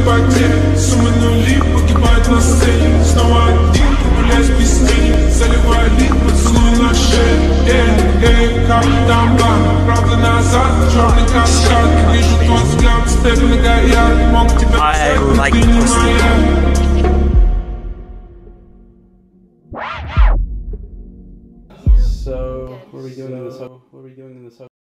потерь. Суммы нули погибает на сцене. Снова один, прогуляюсь без тени. Заливаю лик, поцелуй на шее. Как там план, правда назад, черный каскад. Вижу твой взгляд, степь многоярд. Мог тебя взять, ты не моя. So, what are we doing in this?